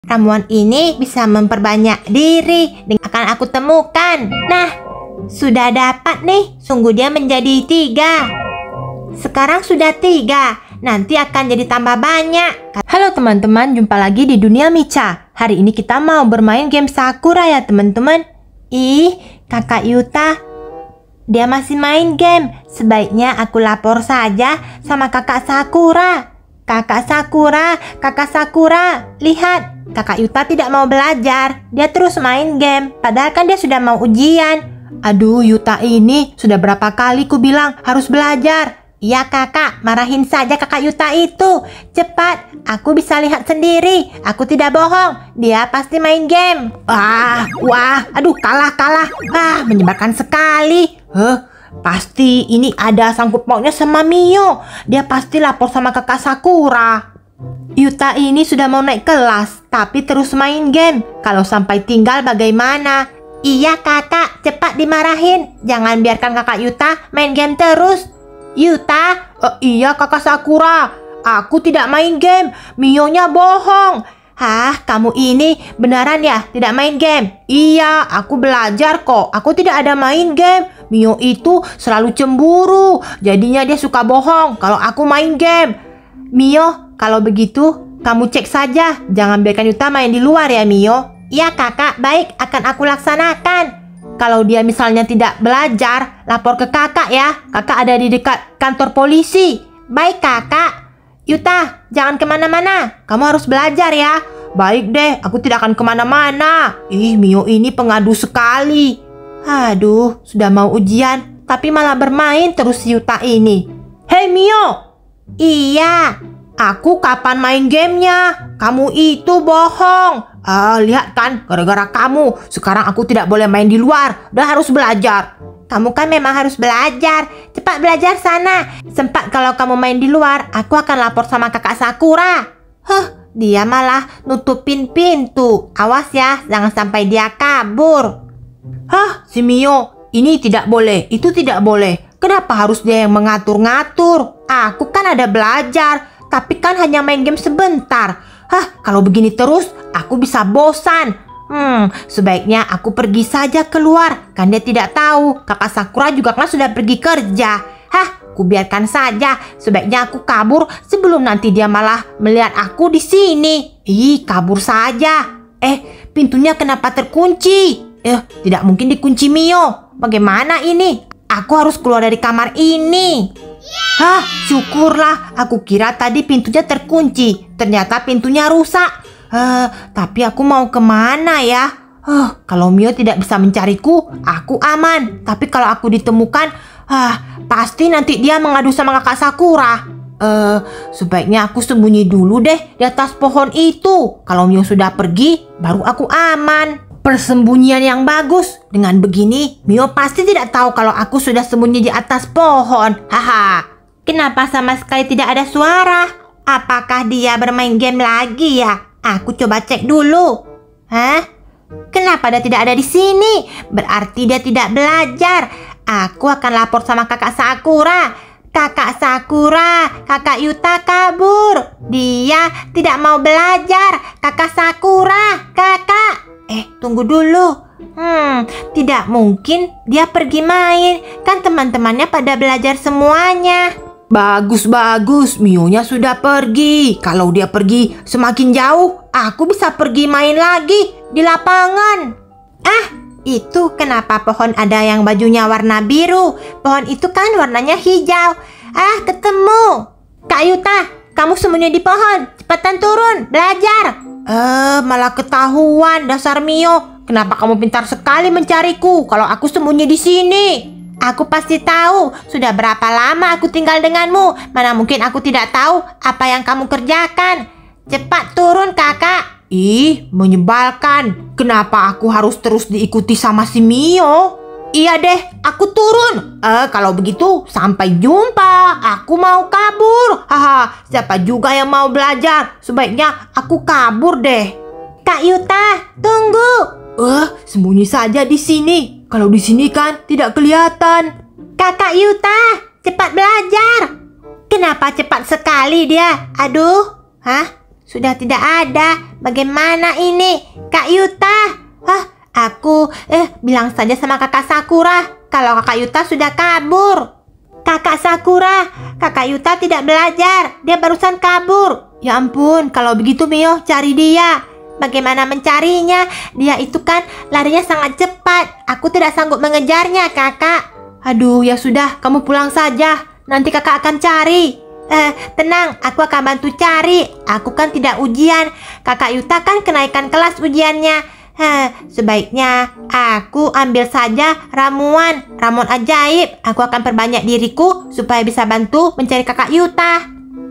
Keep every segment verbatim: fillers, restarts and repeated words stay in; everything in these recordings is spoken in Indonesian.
Ramuan ini bisa memperbanyak diri dan akan aku temukan. Nah, sudah dapat nih. Sungguh dia menjadi tiga. Sekarang sudah tiga. Nanti akan jadi tambah banyak. Halo teman-teman, jumpa lagi di Dunia Micha. Hari ini kita mau bermain game Sakura ya teman-teman. Ih, kakak Yuta, dia masih main game. Sebaiknya aku lapor saja sama kakak Sakura. Kakak Sakura, kakak Sakura, lihat, kakak Yuta tidak mau belajar. Dia terus main game, padahal kan dia sudah mau ujian. Aduh, Yuta ini sudah berapa kali ku bilang harus belajar. Iya kakak, marahin saja kakak Yuta itu. Cepat, aku bisa lihat sendiri. Aku tidak bohong, dia pasti main game. Wah, wah, aduh kalah, kalah. Ah, menyebalkan sekali. Huh? Pasti ini ada sangkut pautnya sama Mio. Dia pasti lapor sama kakak Sakura. Yuta ini sudah mau naik kelas, tapi terus main game. Kalau sampai tinggal bagaimana? Iya kakak, cepat dimarahin. Jangan biarkan kakak Yuta main game terus. Yuta, uh, iya kakak Sakura. Aku tidak main game. Mio-nya bohong. Hah, kamu ini beneran ya tidak main game? Iya, aku belajar kok. Aku tidak ada main game. Mio itu selalu cemburu. Jadinya dia suka bohong kalau aku main game. Mio, kalau begitu kamu cek saja. Jangan biarkan Yuta main di luar ya Mio. Iya kakak, baik, akan aku laksanakan. Kalau dia misalnya tidak belajar, lapor ke kakak ya. Kakak ada di dekat kantor polisi. Baik kakak. Yuta, jangan kemana-mana. Kamu harus belajar ya. Baik deh, aku tidak akan kemana-mana. Ih, Mio ini pengadu sekali. Aduh, sudah mau ujian, tapi malah bermain terus Yuta ini. Hei Mio. Iya. Aku kapan main gamenya? Kamu itu bohong. Ah, lihat kan, gara-gara kamu. Sekarang aku tidak boleh main di luar. Udah harus belajar. Kamu kan memang harus belajar. Cepat belajar sana. Sempat kalau kamu main di luar, aku akan lapor sama kakak Sakura. Huh, dia malah nutupin pintu. Awas ya, jangan sampai dia kabur. Hah, si Mio, ini tidak boleh, itu tidak boleh. Kenapa harus dia yang mengatur-ngatur? Aku kan ada belajar, tapi kan hanya main game sebentar. Hah, kalau begini terus, aku bisa bosan. Hmm, sebaiknya aku pergi saja keluar. Kan dia tidak tahu, kakak Sakura juga kan sudah pergi kerja. Hah, aku biarkan saja. Sebaiknya aku kabur sebelum nanti dia malah melihat aku di sini. Ih, kabur saja. Eh, pintunya kenapa terkunci? Eh, tidak mungkin dikunci Mio. Bagaimana ini? Aku harus keluar dari kamar ini. Hah, syukurlah. Aku kira tadi pintunya terkunci. Ternyata pintunya rusak. Uh, tapi aku mau kemana ya? Uh, kalau Mio tidak bisa mencariku, aku aman. Tapi kalau aku ditemukan, uh, pasti nanti dia mengadu sama kakak Sakura. Uh, sebaiknya aku sembunyi dulu deh di atas pohon itu. Kalau Mio sudah pergi, baru aku aman. Persembunyian yang bagus. Dengan begini, Mio pasti tidak tahu kalau aku sudah sembunyi di atas pohon. Haha. Kenapa sama sekali tidak ada suara? Apakah dia bermain game lagi ya? Aku coba cek dulu. Hah? Kenapa dia tidak ada di sini? Berarti dia tidak belajar. Aku akan lapor sama kakak Sakura. Kakak Sakura, kakak Yuta kabur. Dia tidak mau belajar. Kakak Sakura, kakak. Eh, tunggu dulu. Hmm, tidak mungkin dia pergi main. Kan teman-temannya pada belajar semuanya. Bagus, bagus. Mio-nya sudah pergi. Kalau dia pergi semakin jauh, aku bisa pergi main lagi di lapangan. Ah, itu kenapa pohon ada yang bajunya warna biru? Pohon itu kan warnanya hijau. Ah, ketemu. Kak Yuta, kamu sembunyi di pohon. Cepetan turun, belajar. Eh, malah ketahuan dasar Mio. Kenapa kamu pintar sekali mencariku kalau aku sembunyi di sini? Aku pasti tahu. Sudah berapa lama aku tinggal denganmu. Mana mungkin aku tidak tahu apa yang kamu kerjakan. Cepat turun kakak. Ih, menyebalkan. Kenapa aku harus terus diikuti sama si Mio? Iya deh, aku turun. Eh, kalau begitu sampai jumpa. Aku mau kabur. Haha, siapa juga yang mau belajar? Sebaiknya aku kabur deh. Kak Yuta, tunggu. Eh, sembunyi saja di sini. Kalau di sini kan tidak kelihatan. Kakak Yuta, cepat belajar. Kenapa cepat sekali dia? Aduh, hah? sudah tidak ada. Bagaimana ini, Kak Yuta? Hah, aku eh bilang saja sama Kakak Sakura kalau Kakak Yuta sudah kabur. Kakak Sakura, Kakak Yuta tidak belajar. Dia barusan kabur. Ya ampun, kalau begitu Mio cari dia. Bagaimana mencarinya? Dia itu kan larinya sangat cepat. Aku tidak sanggup mengejarnya, Kakak. Aduh, ya sudah, kamu pulang saja. Nanti Kakak akan cari. Eh, tenang, aku akan bantu cari. Aku kan tidak ujian. Kakak Yuta kan kenaikan kelas ujiannya. Eh, sebaiknya aku ambil saja ramuan, ramuan ajaib. Aku akan perbanyak diriku supaya bisa bantu mencari Kakak Yuta.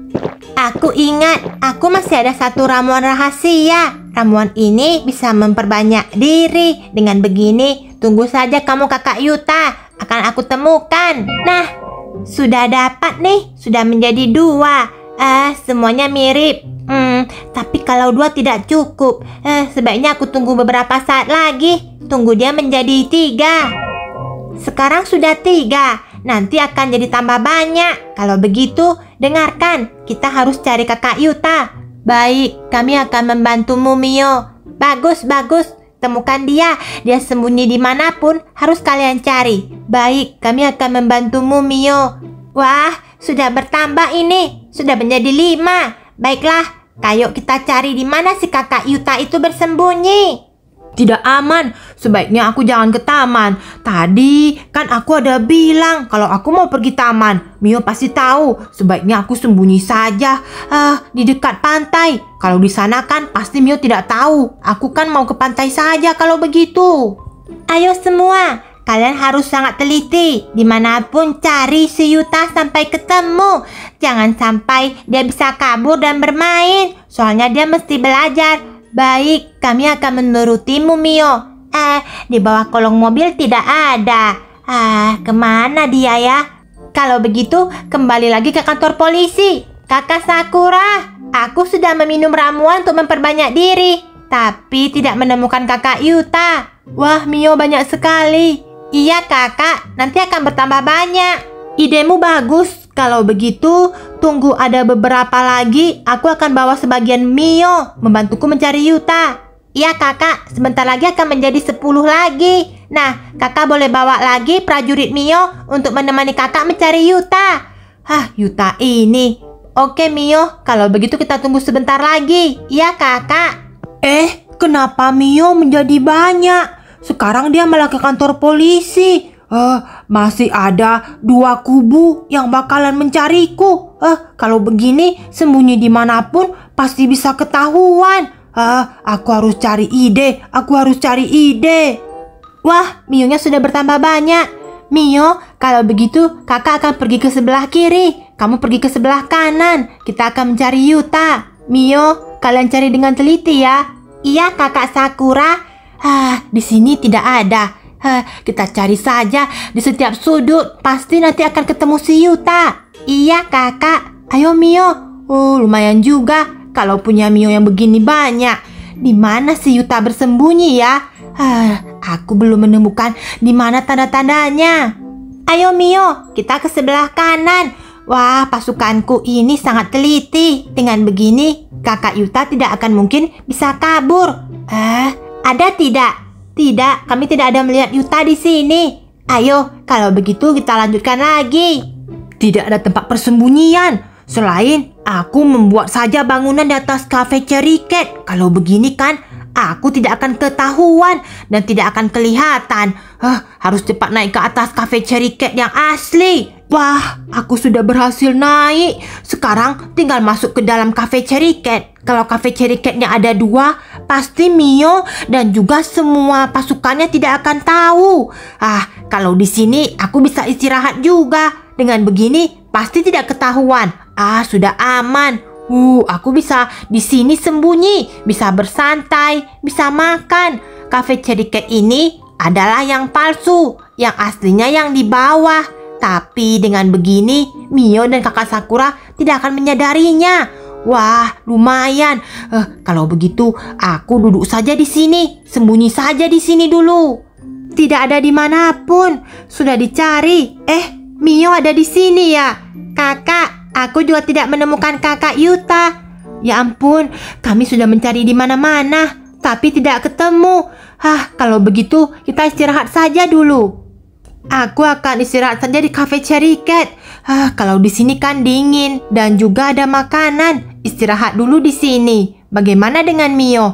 Aku ingat, aku masih ada satu ramuan rahasia. Ramuan ini bisa memperbanyak diri. Dengan begini, tunggu saja kamu Kakak Yuta. Akan aku temukan. Nah, sudah dapat nih. Sudah menjadi dua. Ah, semuanya mirip. Hmm, tapi kalau dua tidak cukup. Eh, sebaiknya aku tunggu beberapa saat lagi. Tunggu dia menjadi tiga. Sekarang sudah tiga. Nanti akan jadi tambah banyak. Kalau begitu, dengarkan. Kita harus cari Kakak Yuta. Baik, kami akan membantumu, Mio. Bagus, bagus. Temukan dia. Dia sembunyi dimanapun, harus kalian cari. Baik, kami akan membantumu, Mio. Wah, sudah bertambah ini. Sudah menjadi lima. Baiklah, ayo kita cari di mana si Kakak Yuta itu bersembunyi. Tidak aman, sebaiknya aku jangan ke taman. Tadi kan aku ada bilang kalau aku mau pergi taman. Mio pasti tahu, sebaiknya aku sembunyi saja uh, di dekat pantai. Kalau di sana kan pasti Mio tidak tahu. Aku kan mau ke pantai saja kalau begitu. Ayo semua, kalian harus sangat teliti. Dimanapun cari si Yuta sampai ketemu. Jangan sampai dia bisa kabur dan bermain. Soalnya dia mesti belajar. Baik, kami akan menurutimu, Mio. Eh, di bawah kolong mobil tidak ada. Ah, kemana dia ya? Kalau begitu, kembali lagi ke kantor polisi. Kakak Sakura, aku sudah meminum ramuan untuk memperbanyak diri. Tapi tidak menemukan Kakak Yuta. Wah, Mio banyak sekali. Iya, Kakak. Nanti akan bertambah banyak. Idemu bagus. Kalau begitu, tunggu ada beberapa lagi. Aku akan bawa sebagian Mio membantuku mencari Yuta. Iya Kakak, sebentar lagi akan menjadi sepuluh lagi. Nah, Kakak boleh bawa lagi prajurit Mio untuk menemani Kakak mencari Yuta. Hah, Yuta ini. Oke Mio, kalau begitu kita tunggu sebentar lagi. Iya Kakak. Eh, kenapa Mio menjadi banyak? Sekarang dia malah ke kantor polisi. Uh, masih ada dua kubu yang bakalan mencariku. Uh, kalau begini, sembunyi dimanapun pasti bisa ketahuan. Uh, aku harus cari ide. Aku harus cari ide. Wah, Mio-nya sudah bertambah banyak. Mio, kalau begitu kakak akan pergi ke sebelah kiri. Kamu pergi ke sebelah kanan. Kita akan mencari Yuta. Mio, kalian cari dengan teliti ya. Iya, Kakak Sakura. Ah, di sini tidak ada. Hah, kita cari saja di setiap sudut. Pasti nanti akan ketemu si Yuta. Iya kakak. Ayo Mio. Oh lumayan juga kalau punya Mio yang begini banyak. Di mana si Yuta bersembunyi ya? Hah, aku belum menemukan di mana tanda-tandanya. Ayo Mio, kita ke sebelah kanan. Wah, pasukanku ini sangat teliti. Dengan begini, Kakak Yuta tidak akan mungkin bisa kabur. Eh, ada tidak? Tidak, kami tidak ada melihat Yuta di sini. Ayo, kalau begitu kita lanjutkan lagi. Tidak ada tempat persembunyian selain aku membuat saja bangunan di atas cafe Cherry Cat. Kalau begini kan, aku tidak akan ketahuan dan tidak akan kelihatan. Huh, harus cepat naik ke atas cafe Cherry Cat yang asli. Wah, aku sudah berhasil naik. Sekarang tinggal masuk ke dalam cafe Cherry Cat. Kalau cafe Cherry Cat-nya ada dua, pasti Mio dan juga semua pasukannya tidak akan tahu. Ah, kalau di sini aku bisa istirahat juga. Dengan begini pasti tidak ketahuan. Ah, sudah aman. Uh, aku bisa di sini sembunyi, bisa bersantai, bisa makan. Cafe Cherry Cat ini adalah yang palsu, yang aslinya yang di bawah. Tapi dengan begini, Mio dan Kakak Sakura tidak akan menyadarinya. Wah, lumayan. Uh, kalau begitu, aku duduk saja di sini, sembunyi saja di sini dulu. Tidak ada dimanapun, sudah dicari. Eh, Mio ada di sini ya. Kakak, aku juga tidak menemukan Kakak Yuta. Ya ampun, kami sudah mencari di mana-mana, tapi tidak ketemu. Hah, kalau begitu kita istirahat saja dulu. Aku akan istirahat saja di cafe Cherry Cat. Ah, kalau di sini kan dingin dan juga ada makanan. Istirahat dulu di sini. Bagaimana dengan Mio?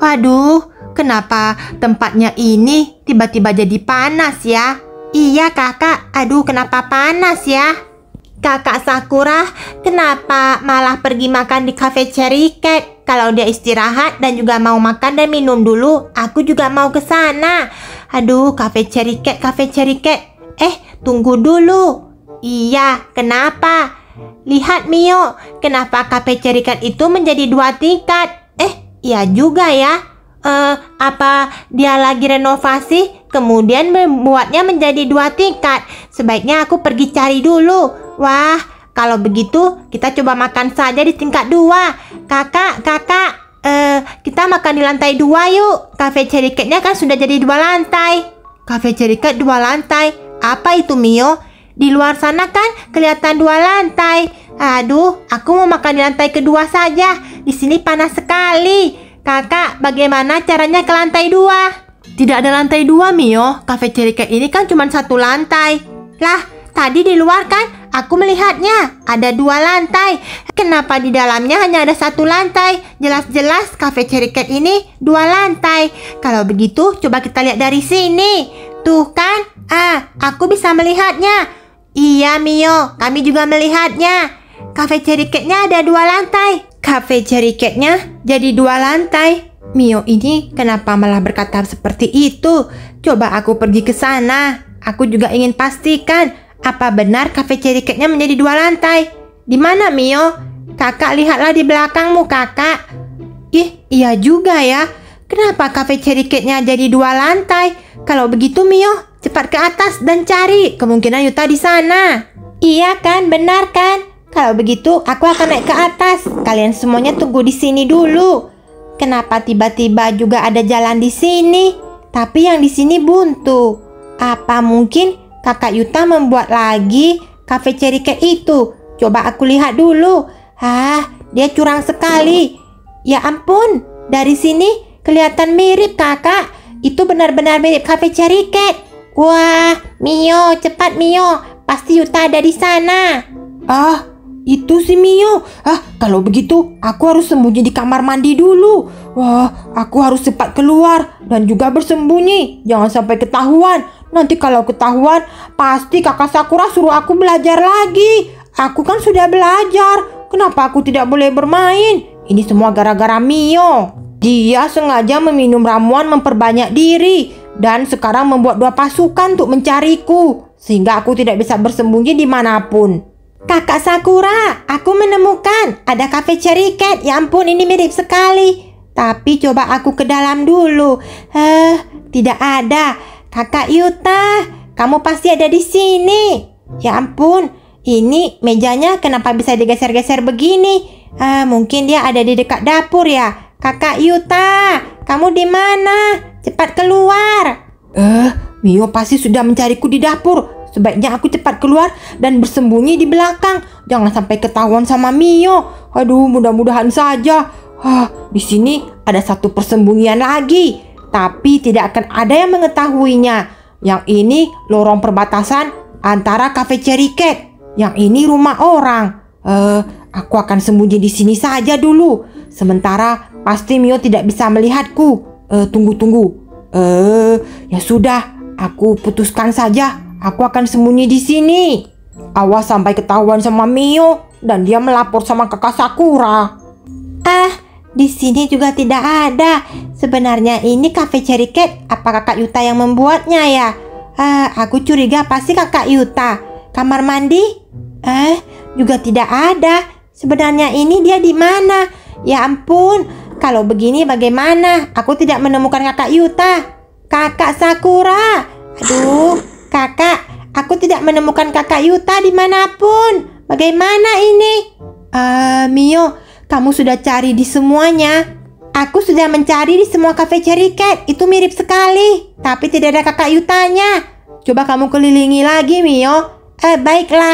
Waduh, kenapa tempatnya ini tiba-tiba jadi panas ya? Iya kakak, aduh kenapa panas ya? Kakak Sakura, kenapa malah pergi makan di cafe Cherry Cat? Kalau dia istirahat dan juga mau makan dan minum dulu, aku juga mau ke sana. Aduh, cafe Cherry Cat, cafe Cherry Cat. Eh, tunggu dulu. Iya, kenapa? Lihat Mio, kenapa cafe Cherry Cat itu menjadi dua tingkat? Eh, iya juga ya. Eh, apa dia lagi renovasi, kemudian membuatnya menjadi dua tingkat? Sebaiknya aku pergi cari dulu. Wah, kalau begitu kita coba makan saja di tingkat dua. Kakak, kakak, eh, kita makan di lantai dua yuk. Cafe Cherry Cat-nya kan sudah jadi dua lantai. Cafe Cherry Cat dua lantai? Apa itu Mio? Di luar sana kan kelihatan dua lantai. Aduh, aku mau makan di lantai kedua saja. Di sini panas sekali. Kakak, bagaimana caranya ke lantai dua? Tidak ada lantai dua, Mio. Cafe Cherry Cat ini kan cuma satu lantai. Lah, tadi di luar kan aku melihatnya ada dua lantai. Kenapa di dalamnya hanya ada satu lantai? Jelas-jelas cafe Cherry Cat ini dua lantai. Kalau begitu, coba kita lihat dari sini. Tuh kan, ah, aku bisa melihatnya. Iya Mio, kami juga melihatnya. Cafe Cherry Cat-nya ada dua lantai. Cafe Cherry Cat-nya jadi dua lantai. Mio ini kenapa malah berkata seperti itu? Coba aku pergi ke sana. Aku juga ingin pastikan apa benar cafe Cherry Cat-nya menjadi dua lantai. Di mana Mio? Kakak lihatlah di belakangmu kakak. Ih, iya juga ya. Kenapa cafe Cherry Cat-nya jadi dua lantai? Kalau begitu Mio, cepat ke atas dan cari. Kemungkinan Yuta di sana. Iya kan, benar kan? Kalau begitu aku akan naik ke atas. Kalian semuanya tunggu di sini dulu. Kenapa tiba-tiba juga ada jalan di sini? Tapi yang di sini buntu. Apa mungkin Kakak Yuta membuat lagi cafe Cherry Cat itu? Coba aku lihat dulu. Hah, dia curang sekali. Ya ampun, dari sini kelihatan mirip kakak. Itu benar-benar mirip cafe Cherry Cat. Wah, Mio, cepat Mio. Pasti Yuta ada di sana. Ah, itu si Mio. Ah, kalau begitu aku harus sembunyi di kamar mandi dulu. Wah, aku harus cepat keluar dan juga bersembunyi. Jangan sampai ketahuan. Nanti kalau ketahuan, pasti kakak Sakura suruh aku belajar lagi. Aku kan sudah belajar. Kenapa aku tidak boleh bermain? Ini semua gara-gara Mio. Dia sengaja meminum ramuan memperbanyak diri dan sekarang membuat dua pasukan untuk mencariku, sehingga aku tidak bisa bersembunyi dimanapun. Kakak Sakura, aku menemukan ada cafe Cherry Cat. Ya ampun, ini mirip sekali. Tapi coba aku ke dalam dulu. Eh, tidak ada. Kakak Yuta, kamu pasti ada di sini. Ya ampun, ini mejanya kenapa bisa digeser-geser begini? Ah, mungkin dia ada di dekat dapur ya. Kakak Yuta, kamu di mana? Cepat keluar. Eh, Mio pasti sudah mencariku di dapur. Sebaiknya aku cepat keluar dan bersembunyi di belakang. Jangan sampai ketahuan sama Mio. Aduh, mudah-mudahan saja. Hah, di sini ada satu persembunyian lagi. Tapi tidak akan ada yang mengetahuinya. Yang ini lorong perbatasan antara cafe Cherry Cat. Yang ini rumah orang. Eh, aku akan sembunyi di sini saja dulu. Sementara pasti Mio tidak bisa melihatku. Eh, tunggu, tunggu. Eh, ya sudah. Aku putuskan saja. Aku akan sembunyi di sini. Awas sampai ketahuan sama Mio dan dia melapor sama kakak Sakura. Ah, di sini juga tidak ada. Sebenarnya ini cafe Cherry Cat. Apa kakak Yuta yang membuatnya ya? Ah, aku curiga pasti kakak Yuta. Kamar mandi? Eh, juga tidak ada. Sebenarnya ini dia di mana? Ya ampun, kalau begini bagaimana? Aku tidak menemukan kakak Yuta. Kakak Sakura. Aduh, kakak, aku tidak menemukan kakak Yuta dimanapun. Bagaimana ini? Uh, Mio, kamu sudah cari di semuanya. Aku sudah mencari di semua cafe Cherry Cat. Itu mirip sekali. Tapi tidak ada kakak Yutanya. Coba kamu kelilingi lagi, Mio. Eh, baiklah.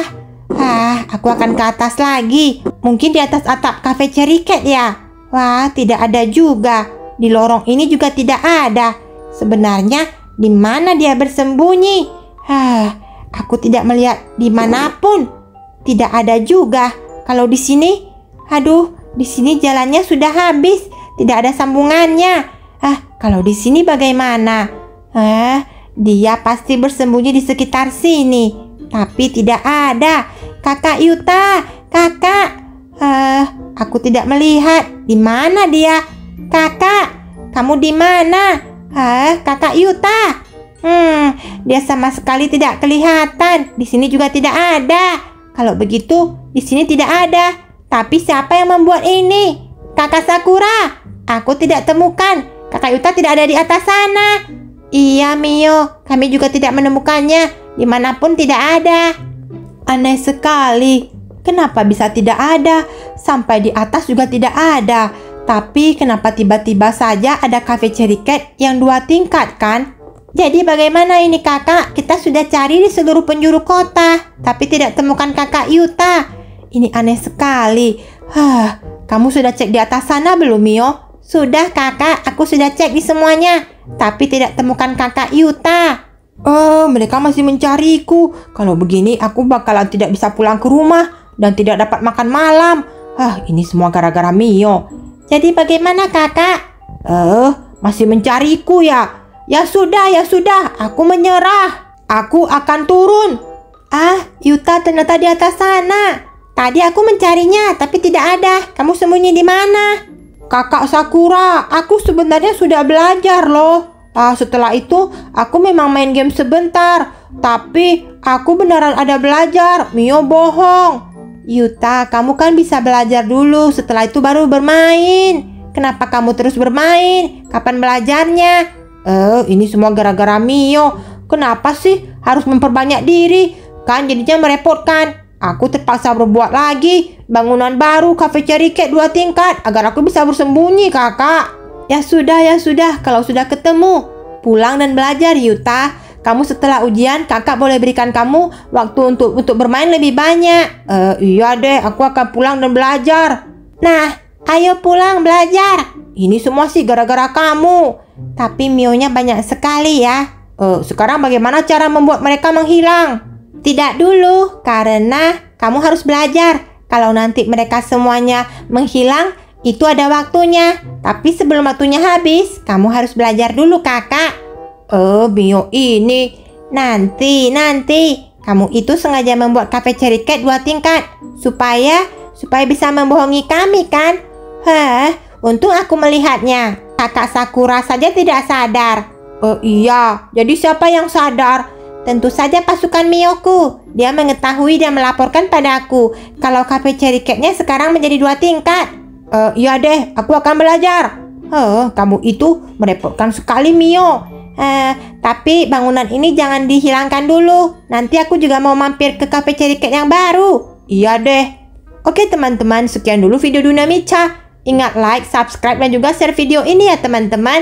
Ah, aku akan ke atas lagi. Mungkin di atas atap kafe Cherry Cat ya. Wah, tidak ada juga. Di lorong ini juga tidak ada. Sebenarnya di mana dia bersembunyi? Ah, aku tidak melihat dimanapun. Tidak ada juga. Kalau di sini, aduh, di sini jalannya sudah habis. Tidak ada sambungannya. Ah, kalau di sini bagaimana? Ah, dia pasti bersembunyi di sekitar sini. Tapi tidak ada. Kakak Yuta, kakak. Ah, aku tidak melihat. Di mana dia? Kakak, kamu di mana? Ah, kakak Yuta. Hmm, dia sama sekali tidak kelihatan. Di sini juga tidak ada. Kalau begitu, di sini tidak ada. Tapi siapa yang membuat ini? Kakak Sakura. Aku tidak temukan. Kakak Yuta tidak ada di atas sana. Iya, Mio. Kami juga tidak menemukannya. Dimanapun tidak ada. Aneh sekali. Kenapa bisa tidak ada? Sampai di atas juga tidak ada. Tapi kenapa tiba-tiba saja ada kafe Cherry Cat yang dua tingkat kan? Jadi bagaimana ini kakak? Kita sudah cari di seluruh penjuru kota, tapi tidak temukan kakak Yuta. Ini aneh sekali. Hah, kamu sudah cek di atas sana belum, Mio? Sudah kakak, aku sudah cek di semuanya, tapi tidak temukan kakak Yuta. Oh, mereka masih mencariku. Kalau begini aku bakalan tidak bisa pulang ke rumah dan tidak dapat makan malam. Ah, ini semua gara-gara Mio. Jadi bagaimana kakak? Eh, masih mencariku ya? Ya sudah, ya sudah, aku menyerah. Aku akan turun. Ah, Yuta ternyata di atas sana. Tadi aku mencarinya, tapi tidak ada. Kamu sembunyi di mana? Kakak Sakura, aku sebenarnya sudah belajar loh. Ah, setelah itu, aku memang main game sebentar. Tapi, aku beneran ada belajar. Mio bohong. Yuta, kamu kan bisa belajar dulu. Setelah itu baru bermain. Kenapa kamu terus bermain? Kapan belajarnya? Eh, ini semua gara-gara Mio. Kenapa sih harus memperbanyak diri? Kan jadinya merepotkan. Aku terpaksa berbuat lagi bangunan baru kafe Cherry Cat dua tingkat agar aku bisa bersembunyi, kakak. Ya sudah, ya sudah. Kalau sudah ketemu, pulang dan belajar, Yuta. Kamu setelah ujian, kakak boleh berikan kamu waktu untuk untuk bermain lebih banyak. Eh, iya deh, aku akan pulang dan belajar. Nah, ayo pulang belajar. Ini semua sih gara-gara kamu. Tapi Mio-nya banyak sekali ya. Uh, sekarang bagaimana cara membuat mereka menghilang? Tidak dulu, karena kamu harus belajar. Kalau nanti mereka semuanya menghilang, itu ada waktunya. Tapi sebelum waktunya habis, kamu harus belajar dulu, kakak. Oh, Mio ini. Nanti, nanti. Kamu itu sengaja membuat kafe Cherry Cat dua tingkat. Supaya, supaya bisa membohongi kami kan? Hah, untung aku melihatnya. Kakak Sakura saja tidak sadar. Oh iya, jadi siapa yang sadar? Tentu saja pasukan Mioku. Dia mengetahui dan melaporkan padaku kalau kafe Cherry Cat-nya sekarang menjadi dua tingkat. Uh, iya deh, aku akan belajar. Oh, kamu itu merepotkan sekali, Mio. Uh, tapi bangunan ini jangan dihilangkan dulu. Nanti aku juga mau mampir ke kafe Cherry Cat yang baru. Iya deh. Oke teman-teman, sekian dulu video Dunamicha. Ingat like, subscribe, dan juga share video ini ya teman-teman.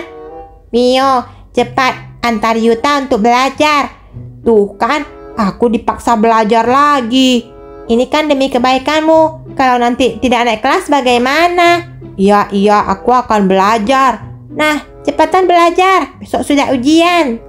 Mio, cepat antar Yuta untuk belajar. Tuh kan, aku dipaksa belajar lagi. Ini kan demi kebaikanmu. Kalau nanti tidak naik kelas bagaimana? Iya, iya, aku akan belajar. Nah, cepatan belajar. Besok sudah ujian.